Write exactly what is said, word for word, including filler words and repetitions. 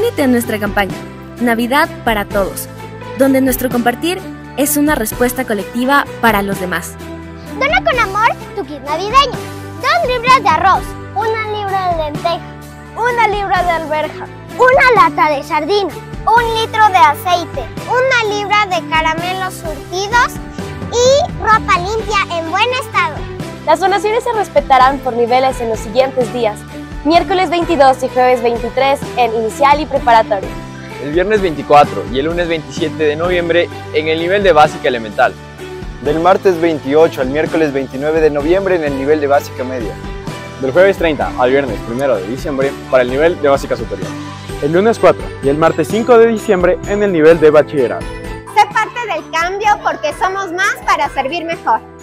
Únete a nuestra campaña Navidad para Todos, donde nuestro compartir es una respuesta colectiva para los demás. Dona con amor tu kit navideño. Dos libras de arroz, una libra de lenteja, una libra de alberja, una lata de sardina, un litro de aceite, una libra de caramelos surtidos y ropa limpia en buen estado. Las donaciones se respetarán por niveles en los siguientes días: miércoles veintidós y jueves veintitrés en inicial y preparatoria, el viernes veinticuatro y el lunes veintisiete de noviembre en el nivel de básica elemental, del martes veintiocho al miércoles veintinueve de noviembre en el nivel de básica media, del jueves treinta al viernes primero de diciembre para el nivel de básica superior, el lunes cuatro y el martes cinco de diciembre en el nivel de bachillerato. Sé parte del cambio porque somos más para servir mejor.